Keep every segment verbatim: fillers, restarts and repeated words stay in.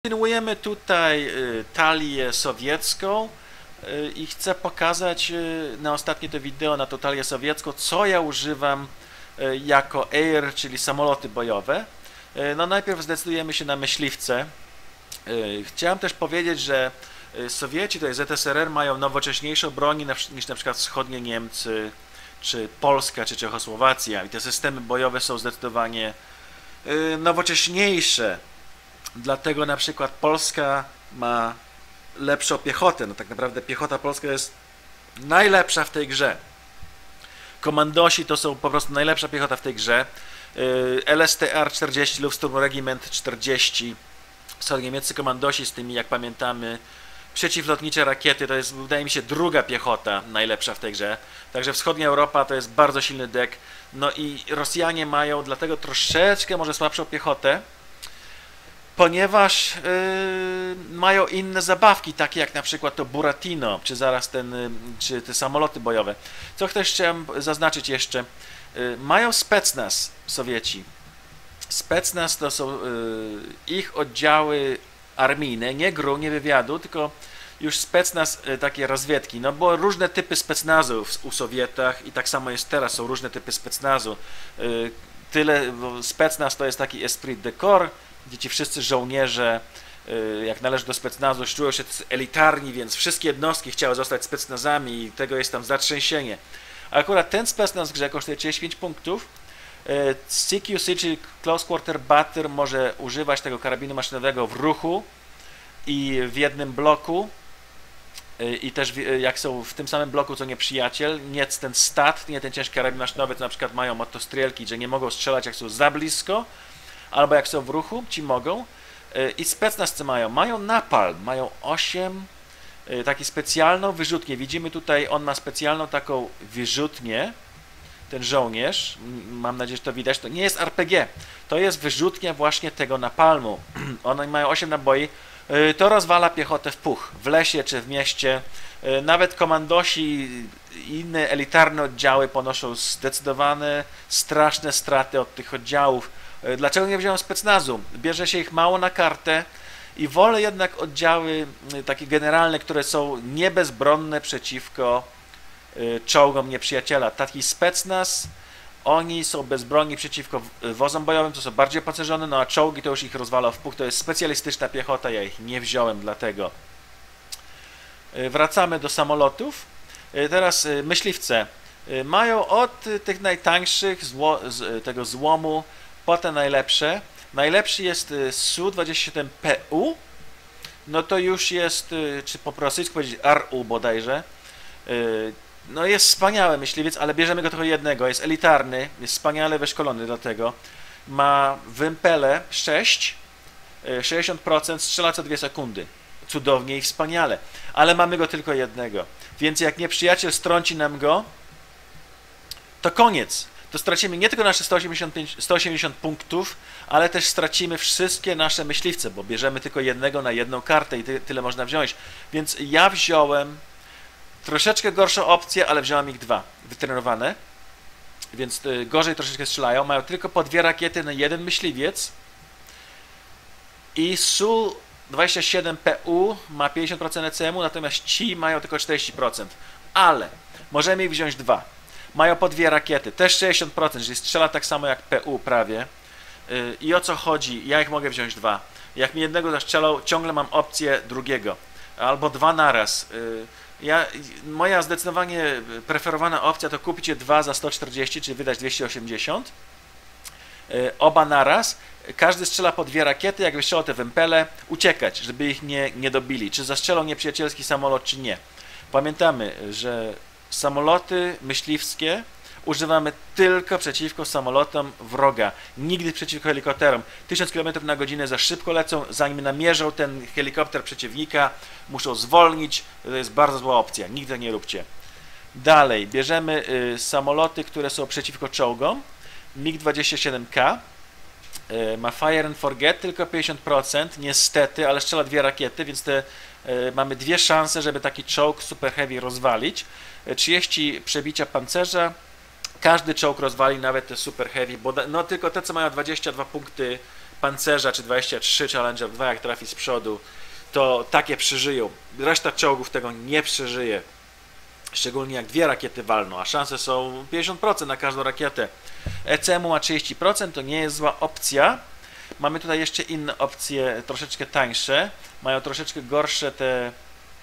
Kontynuujemy tutaj y, talię sowiecką y, i chcę pokazać y, na ostatnie to wideo, na tą talię sowiecką, co ja używam y, jako Air, czyli samoloty bojowe. Y, no najpierw zdecydujemy się na myśliwce. Y, chciałem też powiedzieć, że y, Sowieci, to jest Z S R R, mają nowocześniejszą broń niż na przykład wschodnie Niemcy, czy Polska, czy Czechosłowacja i te systemy bojowe są zdecydowanie y, nowocześniejsze. Dlatego na przykład Polska ma lepszą piechotę. No tak naprawdę piechota polska jest najlepsza w tej grze. Komandosi to są po prostu najlepsza piechota w tej grze. L S T R czterdzieści, Luftsturmregiment czterdzieści. Są niemieccy komandosi z tymi, jak pamiętamy, przeciwlotnicze rakiety. To jest, wydaje mi się, druga piechota najlepsza w tej grze. Także wschodnia Europa to jest bardzo silny dek. No i Rosjanie mają dlatego troszeczkę może słabszą piechotę, ponieważ yy, mają inne zabawki, takie jak na przykład to Buratino, czy zaraz ten, yy, czy te samoloty bojowe. Co też chciałem zaznaczyć jeszcze, yy, mają specnaz Sowieci. Specnaz to są yy, ich oddziały armijne, nie gru, nie wywiadu, tylko już specnaz, yy, takie rozwiedki. No bo różne typy specnazu w, u Sowietach i tak samo jest teraz, są różne typy specnazu. Yy, tyle, bo specnaz to jest taki esprit de corps, gdzie ci wszyscy żołnierze, jak należy do specnazu, czują się elitarni, więc wszystkie jednostki chciały zostać specnazami i tego jest tam zatrzęsienie. A akurat ten specnaz w grze kosztuje trzydzieści pięć punktów. C Q C, czyli Close Quarter Batter, może używać tego karabinu maszynowego w ruchu i w jednym bloku. I też jak są w tym samym bloku co nieprzyjaciel, nie ten stat, nie ten ciężki karabin maszynowy, to na przykład mają motostrielki, że nie mogą strzelać jak są za blisko, albo jak są w ruchu, ci mogą. I specnazcy mają, mają napalm, mają osiem, taki specjalną wyrzutnię. Widzimy tutaj, on ma specjalną taką wyrzutnię, ten żołnierz, mam nadzieję, że to widać, to nie jest R P G, to jest wyrzutnia właśnie tego napalmu. One mają osiem naboi, to rozwala piechotę w puch, w lesie czy w mieście. Nawet komandosi i inne elitarne oddziały ponoszą zdecydowane, straszne straty od tych oddziałów. Dlaczego nie wziąłem specnazu? Bierze się ich mało na kartę i wolę jednak oddziały takie generalne, które są niebezbronne przeciwko czołgom nieprzyjaciela. Taki specnaz, oni są bezbronni przeciwko wozom bojowym, to są bardziej opancerzone, no a czołgi to już ich rozwala w puch, to jest specjalistyczna piechota, ja ich nie wziąłem dlatego. Wracamy do samolotów. Teraz myśliwce mają od tych najtańszych zło, tego złomu po te najlepsze. Najlepszy jest S U dwadzieścia siedem P U, no to już jest, czy po rosyjsku powiedzieć R U bodajże, no jest wspaniały myśliwiec, ale bierzemy go tylko jednego, jest elitarny, jest wspaniale wyszkolony dlatego. Ma wympele sześć, sześćdziesiąt procent, strzela co dwie sekundy. Cudownie i wspaniale, ale mamy go tylko jednego, więc jak nieprzyjaciel strąci nam go, to koniec. To stracimy nie tylko nasze sto osiemdziesiąt pięć, sto osiemdziesiąt punktów, ale też stracimy wszystkie nasze myśliwce, bo bierzemy tylko jednego na jedną kartę i ty, tyle można wziąć. Więc ja wziąłem troszeczkę gorszą opcję, ale wziąłem ich dwa, wytrenowane, więc y, gorzej troszeczkę strzelają. Mają tylko po dwie rakiety na jeden myśliwiec i S U dwadzieścia siedem P U ma pięćdziesiąt procent E C M u, natomiast ci mają tylko czterdzieści procent, ale możemy ich wziąć dwa. Mają po dwie rakiety, też sześćdziesiąt procent, czyli strzela tak samo jak P U prawie. Yy, I o co chodzi? Ja ich mogę wziąć dwa. Jak mi jednego zastrzelał, ciągle mam opcję drugiego. Albo dwa naraz. Yy, ja, moja zdecydowanie preferowana opcja to kupić je dwa za sto czterdzieści, czyli wydać dwieście osiemdziesiąt. Yy, oba naraz. Każdy strzela po dwie rakiety, jak wystrzelą te wempele, uciekać, żeby ich nie, nie dobili. Czy zastrzelą nieprzyjacielski samolot, czy nie. Pamiętamy, że samoloty myśliwskie używamy tylko przeciwko samolotom wroga, nigdy przeciwko helikopterom. tysiąc kilometrów na godzinę za szybko lecą, zanim namierzą ten helikopter przeciwnika, muszą zwolnić, to jest bardzo zła opcja, nigdy nie róbcie. Dalej, bierzemy y, samoloty, które są przeciwko czołgom, MiG dwadzieścia siedem K, y, ma Fire and Forget, tylko pięćdziesiąt procent, niestety, ale strzela dwie rakiety, więc te, y, mamy dwie szanse, żeby taki czołg Super Heavy rozwalić. trzydzieści przebicia pancerza, każdy czołg rozwali, nawet te Super Heavy, bo no tylko te, co mają dwadzieścia dwa punkty pancerza, czy dwadzieścia trzy Challenger dwa, jak trafi z przodu, to takie przeżyją. Reszta czołgów tego nie przeżyje. Szczególnie jak dwie rakiety walną, a szanse są pięćdziesiąt procent na każdą rakietę. E C M u ma trzydzieści procent, to nie jest zła opcja. Mamy tutaj jeszcze inne opcje, troszeczkę tańsze. Mają troszeczkę gorsze te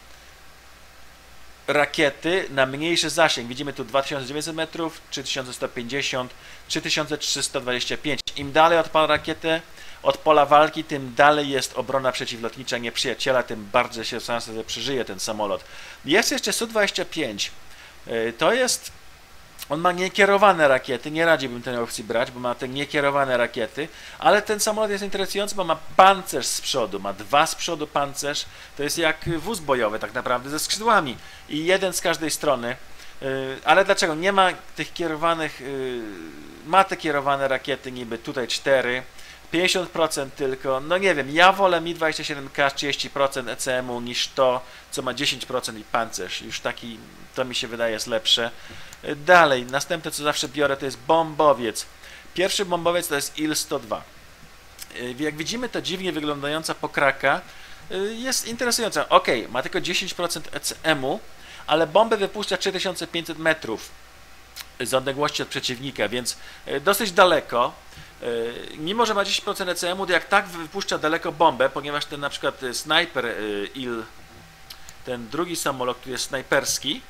rakiety na mniejszy zasięg. Widzimy tu dwa tysiące dziewięćset metrów, trzy tysiące sto pięćdziesiąt, trzy tysiące trzysta dwadzieścia pięć. Im dalej od pola rakiety, od pola walki, tym dalej jest obrona przeciwlotnicza nieprzyjaciela, tym bardziej się szansa, że przeżyje ten samolot. Jest jeszcze S U dwadzieścia pięć. To jest... On ma niekierowane rakiety, nie radziłbym tej opcji brać, bo ma te niekierowane rakiety, ale ten samolot jest interesujący, bo ma pancerz z przodu, ma dwa z przodu pancerz, to jest jak wóz bojowy tak naprawdę ze skrzydłami i jeden z każdej strony. Ale dlaczego? Nie ma tych kierowanych, ma te kierowane rakiety niby, tutaj cztery, pięćdziesiąt procent tylko, no nie wiem, ja wolę Mi dwadzieścia siedem K trzydzieści procent E C M u niż to, co ma dziesięć procent i pancerz, już taki, to mi się wydaje jest lepsze. Dalej, następne co zawsze biorę to jest bombowiec. Pierwszy bombowiec to jest I L sto dwa. Jak widzimy to dziwnie wyglądająca pokraka jest interesująca. Ok, ma tylko dziesięć procent E C M u, ale bombę wypuszcza trzy tysiące pięćset metrów z odległości od przeciwnika, więc dosyć daleko. Mimo że ma dziesięć procent E C M u, to jak tak wypuszcza daleko bombę, ponieważ ten na przykład snajper I L, ten drugi samolot, który jest snajperski,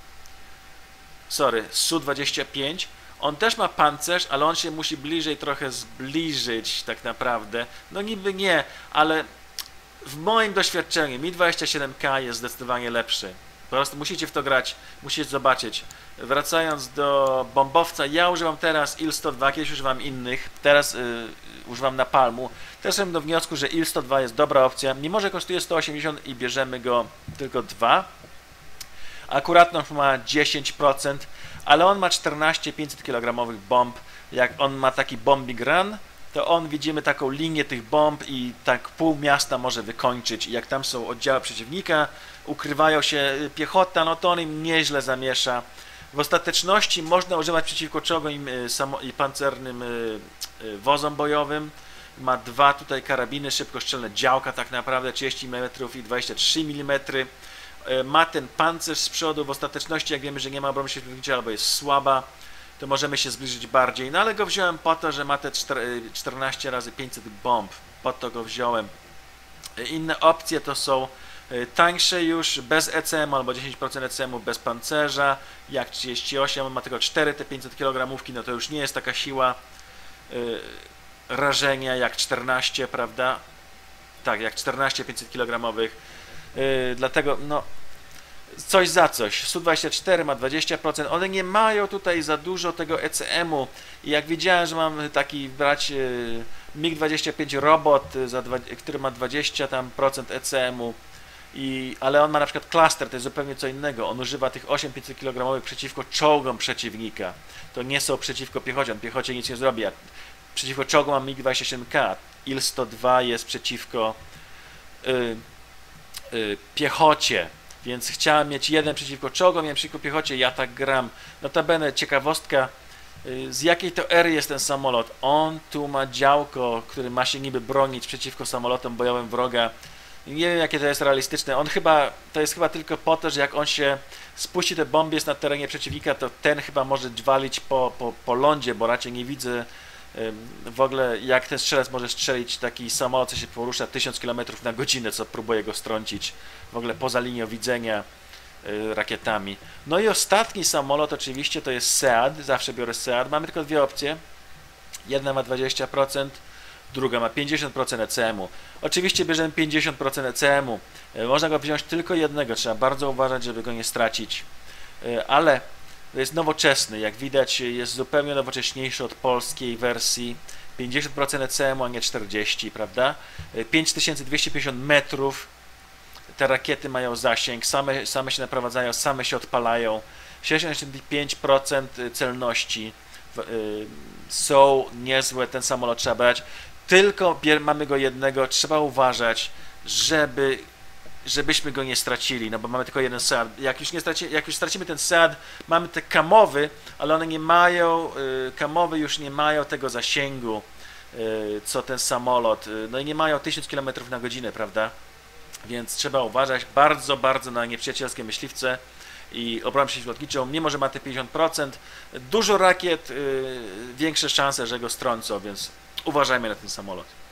sorry, S U dwadzieścia pięć, on też ma pancerz, ale on się musi bliżej trochę zbliżyć tak naprawdę. No niby nie, ale w moim doświadczeniu Mi dwadzieścia siedem K jest zdecydowanie lepszy. Po prostu musicie w to grać, musicie zobaczyć. Wracając do bombowca, ja używam teraz I L sto dwa, kiedyś używam innych, teraz yy, używam Napalmu. Też jestem do wniosku, że I L sto dwa jest dobra opcja, mimo że kosztuje sto osiemdziesiąt i bierzemy go tylko dwa. Akuratność ma dziesięć procent, ale on ma czternaście pięćset kilogramowych bomb. Jak on ma taki bombing run, to on widzimy taką linię tych bomb i tak pół miasta może wykończyć. I jak tam są oddziały przeciwnika, ukrywają się piechota, no to on im nieźle zamiesza. W ostateczności można używać przeciwko czołgom i pancernym wozom bojowym. Ma dwa tutaj karabiny szybkostrzelne, działka tak naprawdę, trzydzieści milimetrów i dwadzieścia trzy milimetry. Ma ten pancerz z przodu, w ostateczności jak wiemy, że nie ma obrony przeciwlotniczej albo jest słaba, to możemy się zbliżyć bardziej. No ale go wziąłem po to, że ma te czternaście razy pięćset bomb, po to go wziąłem. Inne opcje to są tańsze już, bez E C M u albo dziesięć procent E C M u, bez pancerza, jak trzydzieści osiem, on ma tylko cztery te pięćset kilogramówki, no to już nie jest taka siła yy, rażenia jak czternaście, prawda? Tak, jak czternaście pięćset kilogramowych, yy, dlatego no coś za coś. S U dwadzieścia cztery ma dwadzieścia procent, one nie mają tutaj za dużo tego E C M u i jak widziałem, że mam taki brać yy, MiG dwadzieścia pięć Robot, za, który ma dwadzieścia tam procent E C M u, I, ale on ma na przykład cluster, to jest zupełnie co innego. On używa tych osiem pięćset kilogramowych przeciwko czołgom przeciwnika. To nie są przeciwko piechocie, on piechocie nic nie zrobi. A przeciwko czołgom ma MiG dwadzieścia siedem K. I L sto dwa jest przeciwko y, y, piechocie. Więc chciałem mieć jeden przeciwko czołgom, jeden przeciwko piechocie, ja tak gram. Notabene ciekawostka, y, z jakiej to ery jest ten samolot. On tu ma działko, który ma się niby bronić przeciwko samolotom bojowym wroga. Nie wiem jakie to jest realistyczne, on chyba, to jest chyba tylko po to, że jak on się spuści te bomby jest na terenie przeciwnika, to ten chyba może dźwalić po, po, po lądzie, bo raczej nie widzę w ogóle jak ten strzelec może strzelić taki samolot, co się porusza tysiąc kilometrów na godzinę, co próbuje go strącić w ogóle poza linią widzenia rakietami. No i ostatni samolot oczywiście to jest SEAD, zawsze biorę SEAD, mamy tylko dwie opcje, jedna ma dwadzieścia procent, druga ma pięćdziesiąt procent E C M u. Oczywiście bierzemy pięćdziesiąt procent E C M u. Można go wziąć tylko jednego, trzeba bardzo uważać, żeby go nie stracić. Ale jest nowoczesny, jak widać jest zupełnie nowocześniejszy od polskiej wersji. pięćdziesiąt procent E C M u, a nie czterdzieści procent, prawda? pięć tysięcy dwieście pięćdziesiąt metrów. Te rakiety mają zasięg, same, same się naprowadzają, same się odpalają. sześćdziesiąt pięć procent celności. Są niezłe, ten samolot trzeba brać. Tylko mamy go jednego, trzeba uważać, żeby, żebyśmy go nie stracili, no bo mamy tylko jeden SEAD. Jak już, nie straci, jak już stracimy ten SEAD, mamy te kamowy, ale one nie mają, kamowy już nie mają tego zasięgu. co ten samolot. No i nie mają tysiąc kilometrów na godzinę, prawda? Więc trzeba uważać bardzo, bardzo na nieprzyjacielskie myśliwce i obronę przeciwlotniczą, mimo że ma te pięćdziesiąt procent, dużo rakiet, większe szanse, że go strącą, więc uważajmy na ten samolot.